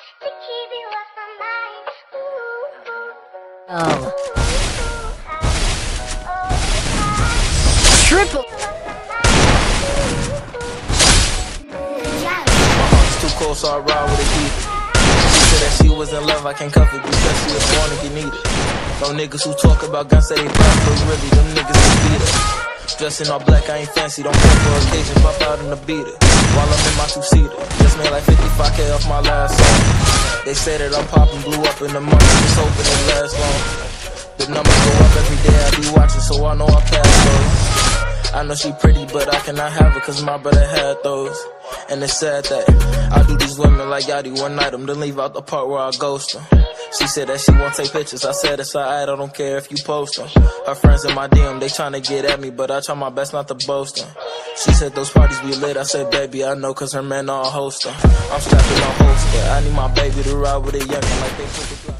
Oh. Triple. My heart's too cold, so I ride with a heater. She said that she was in love, I can't cuff it because she was born to get needed. No niggas who talk about guns say they pop, but really them niggas is beat up. Dressing all black, I ain't fancy, don't come for occasion, pop out in the beater. While I'm in my two-seater, just made like 55K off my last song. They say that I'm popping, blew up in the money, just hoping it lasts long. The numbers go up every day, I be watching, so I know I pass those. I know she pretty, but I cannot have her, cause my brother had those. And it's sad that I do these women like Yachty one night, then leave out the part where I ghost them. She said that she won't take pictures, I said it's alright, I don't care if you post them. Her friends in my DM, they tryna get at me, but I try my best not to boast them. She said those parties be lit, I said baby I know cause her men all host them. I'm strapping on holster, I need my baby to ride with a youngin' like they took a